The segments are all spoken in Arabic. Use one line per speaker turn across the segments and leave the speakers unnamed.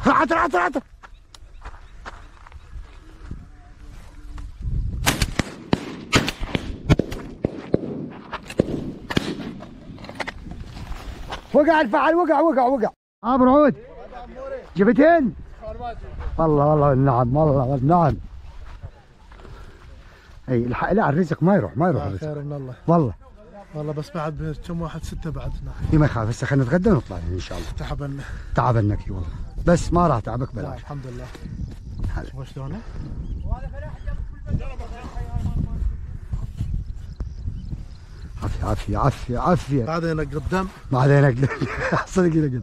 عطر عطر عطر. وقع الفعل، وقع وقع وقع. ابو عود جبتين؟ والله والله والنعم، والله والنعم. اي لا الرزق ما يروح، ما يروح الرزق.
خير من الله
والله
والله، بس بعد كم واحد 6 بعد هناك.
اي ما يخاف، هسه خلينا نتغدى ونطلع ان شاء الله.
تعبنا.
تعبنك اي والله، بس ما راح تعبك بلاش.
الحمد لله. شوف شلونه؟
عافية عافية عافية عافية.
بعدين قدام.
بعدين صدق ينقد.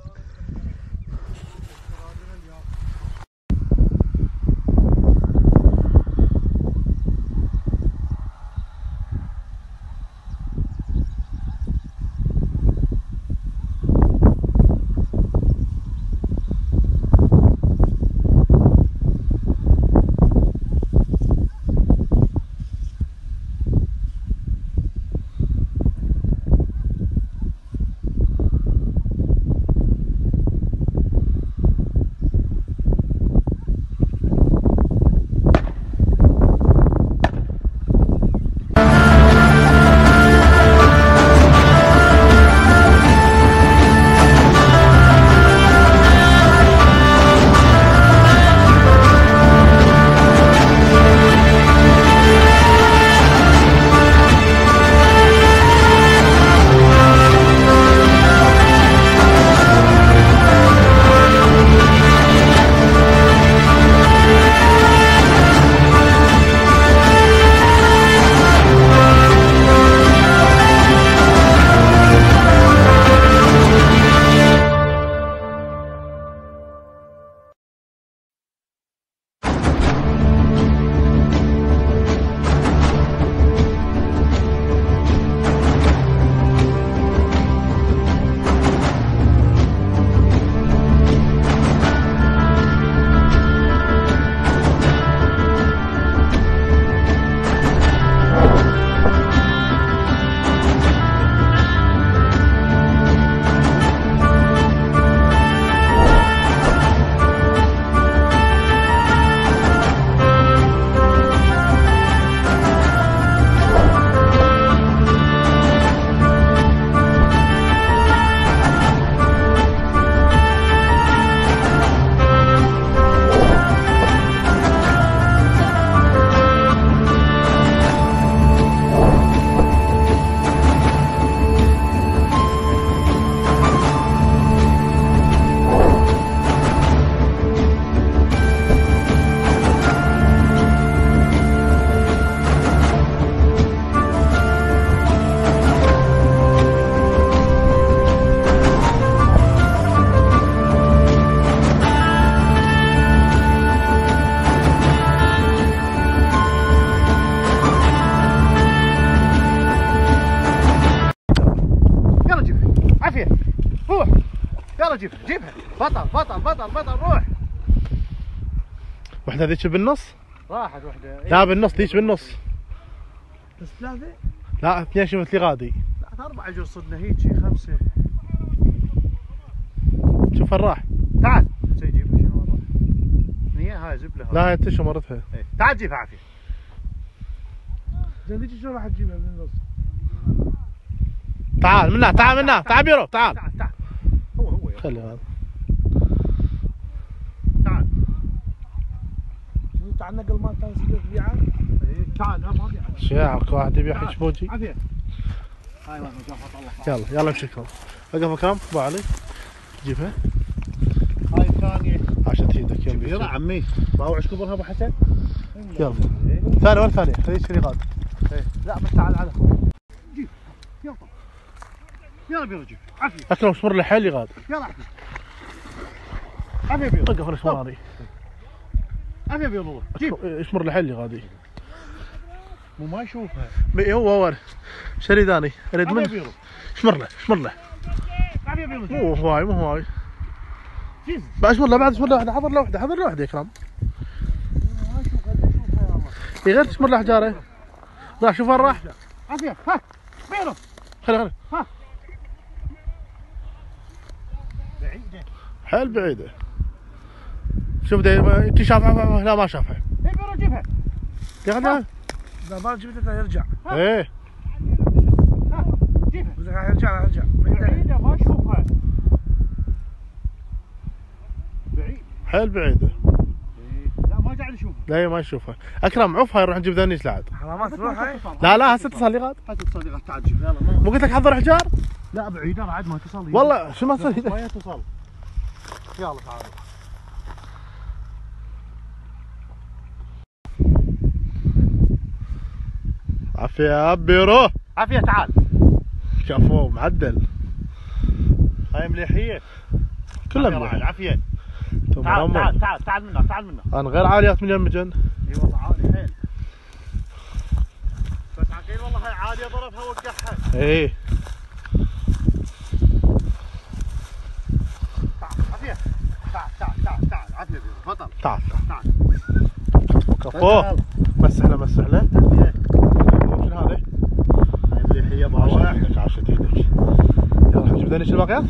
جيبها بطل بطل بطل بطل. روح.
وحده ذيك بالنص؟
راحت وحده.
لا بالنص، ذيك بالنص.
بس 3؟
لا 2 شفت لي غادي.
4 جوز صدنا هيجي 5.
شوف الراح.
تعال جيبها. شنو والله نية هاي زبله.
لا هاي تشو مرتها.
تعال جيبها عافيه.
زين ذيك شلون راح تجيبها بالنص؟ تعال منا، تعال منا، تعال بيرو، تعال.
تعال تعال. هو
خلي هذا.
تعال.
شنو تعال نقل مال كان سيدك بيعه؟
تعال. لا ما بيعه.
شيعك واحد يبيع حشبوجي.
عافيه. هاي والله جافة الله.
يلا امشيكم. وقف مكان ابو علي. جيبها.
هاي الثانية.
عاشت ايدك يلا.
كبيرة عمي. باوعش كبرها ابو حسن.
يلا. ثانية وين ثانية؟ خليك تشتري غاد.
لا بس تعال على جيب. يلا يلا بيرو جيب. عافية.
اكرم اشمر له حيل غاد.
يلا عافية. عافية بيرو.
وقف الاسمر هذه.
عافية بيرو. جيب.
اشمر له حيل غادي.
مو ما يشوفها.
هو شريداني اريد
عافية
من.
بيرو.
اشمر له اشمر له.
عافية بيرو.
مو هواي مو هواي. اشمر له بعد، اشمر له واحدة. حضر له واحدة، حضر له واحدة يا اكرم.
ما اشوفها يا الله.
غير تشمر له حجارة. راح شوف وين راح.
عافية. ها بيرو.
خلي
ها بعيدة.
حيل بعيدة. شوف انت شافها؟ لا ما شافها.
اي بيرو جيبها.
يا اخي
اذا ما جبتها يرجع.
ايه
جيبها. راح يرجع بعيدة ما اشوفها. بعيد.
حيل بعيده.
لا ما قاعد اشوفها.
لا ما يشوفها. اكرم عوف هاي نروح نجيب ذنيش لعد.
حرامات تروح هاي.
لا هسه اتصل لي غاد.
هات الصديقة تعال جيب يلا.
مو قلت لك حضر حجار؟
لا بعيدة بعد ما تصل.
والله شو ما تصير.
ما يتصل. يلا تعال.
عافية يا بيرو.
عافية تعال.
كفو معدل.
هاي مليحية.
كلها
عافية
مليح.
عافية. تعال منا.
انا غير عاليات من يم جن.
اي والله عالي حيل. بس عقيل والله هاي عالية ضربها وقعها.
ايه
عافية. تعال عافية بطل.
تعال
تعال.
كفو. مسح له. ممكن هذا.
هاي مليحية باوع.
عاشت ايدك. يلا نجيب ذنيش الباقيات.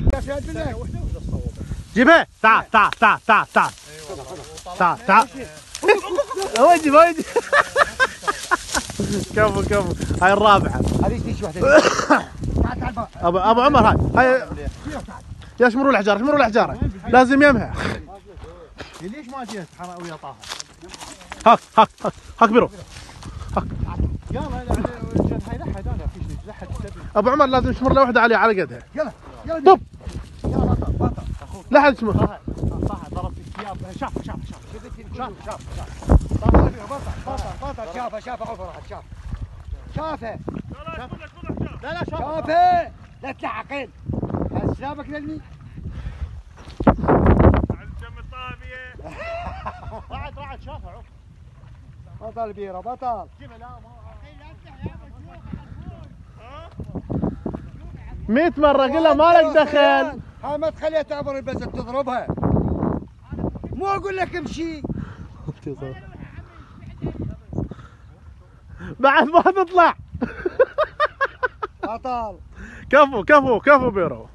جيبها. تعال ويدي كفو هاي الرابعة.
هذه ليش واحدة؟ تعال
ابو عمر هاي يا شمروا الحجارة لازم يمها.
ليش ما جيت حرق ويا طاها؟
هاك بيرو.
يلا هاي لحد انا في شيء لحد
ابو عمر لازم شمر له واحدة على قدها.
يلا
طب
يلا بطل
لحد شمر.
صح ضربت الثياب. شاف
بطل شافه عفر راح شافه
لا
شافه لا تلحقين شافك للمي
الجم الطابية. رعد شافه عف.
بطل بيرة بطل
جيبه لا ما
100 مرة قل له مالك دخل.
هاي ما تخليها تعبر البزة تضربها. مو اقول لك امشي.
بعد ما تطلع.
بطل
كفو بيرو.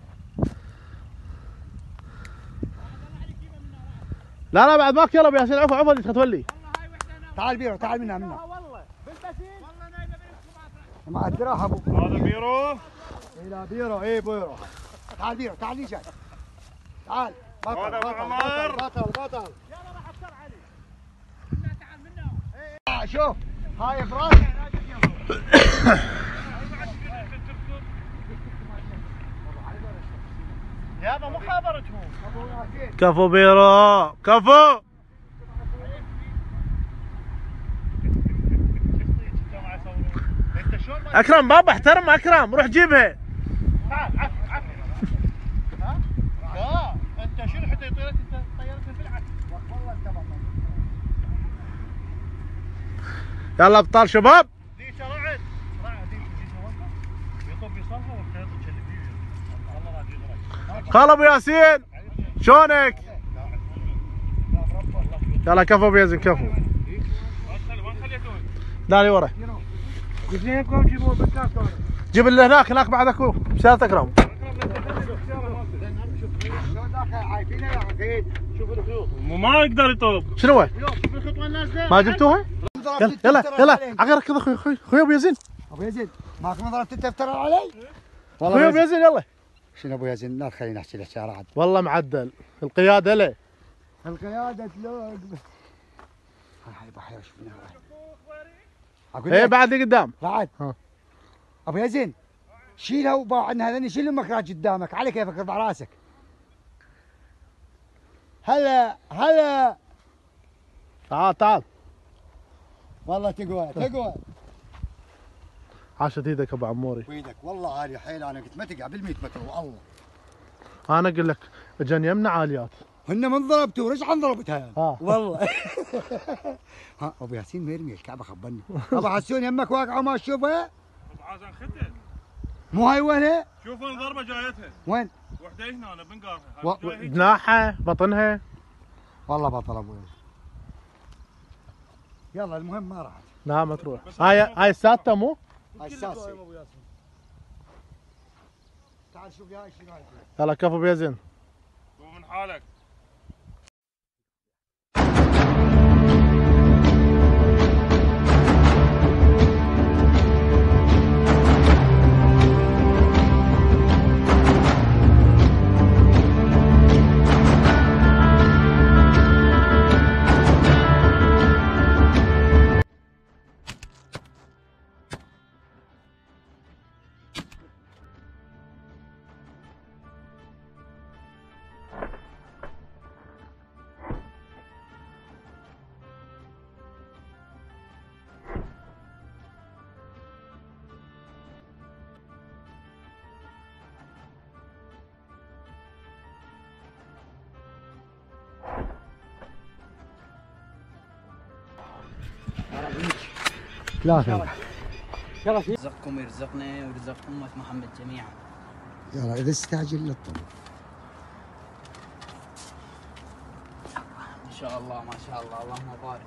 لا بعد ماك. يلا يا ياسين عفوا اللي تولي.
تعال بيرو تعال منها
والله بالبسيط. والله نايمة
مع الدراهم ابو.
هذا بيرو.
لا بيرو ايه بيرو. تعال بيرو تعال لي جاي. تعال بطل
يلا راح افطر علي. تعال منا.
شوف هاي براس.
يابا مو خابرتهم.
كفو بيرو كفو. اكرم بابا احترم اكرم روح جيبها.
تعال عف. ها؟ لا انت شنو حتى طيرتني بالعكس.
والله انت بطل.
يلا ابطال شباب.
ديشه رعد ديشه وقف. يطب يصلها والخيط يشلي فيه. الله راضي يغرق.
خال ابو ياسين شلونك؟ يلا كفو ابو ياسين كفو.
وين خليتون؟
داري ورا.
اثنينكم جيبوا بالكاس.
جيب اللي هناك بعد اكو بسيارة اكرم.
ما يقدر يطوب.
شنو هو؟
شوف الخطوه النازله.
ما جبتوها؟ يلا عقرك اخوي ابو ياسين.
ابو يزيد ماك ما ضربت تفتر علي؟
اخوي ابو ياسين يلا.
شنو ابو يزيد لا تخليني احكي لك شارع.
والله معدل القيادة له.
القيادة لوق. هاي بحيره شفناها.
ايه بعد لي قدام.
رعد.
ها.
ابو يزين شيلها وباع عندنا هذني شيل المكراج قدامك على كيفك ارفع راسك. هلا
تعال
والله تقوى
عاشت ايدك ابو عموري.
ويدك والله عالي حيل. انا قلت ما تقع بال100 متر والله.
انا اقول لك اجاني يمنا عاليات.
هن من ضربته رجع ضربتها والله. ها ابو ياسين ما يرمي الكعبه خبرني. ابو حسون يمك واقعه ما تشوفها؟
عازن ختل.
مو هاي وينها؟
شوف الضربه جايتها.
وين؟
وحده هنا بنقارها.
جناحها بطنها.
والله بطل ابو ياسين. يلا المهم ما راحت.
لا ما تروح. هاي السادسة مو؟
هاي السادسة. تعال شوف يا شنو هاي.
يلا كفو بيزن.
ومن حالك.
ثلاثة.
يرزقكم ويرزقنا ويرزق أمة محمد جميعا.
يلا إذا استعجل للطلب.
ما شاء الله ما شاء الله اللهم بارك.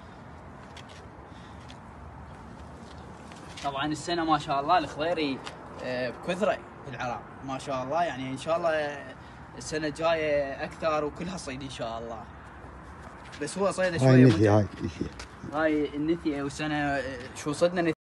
طبعا السنة ما شاء الله الخضيري بكثرة في العراق ما شاء الله، يعني إن شاء الله السنة الجاية أكثر وكلها صيد إن شاء الله. بس هو صيده شوية
هاي النثي
هاي النثي وسنة شو صدنا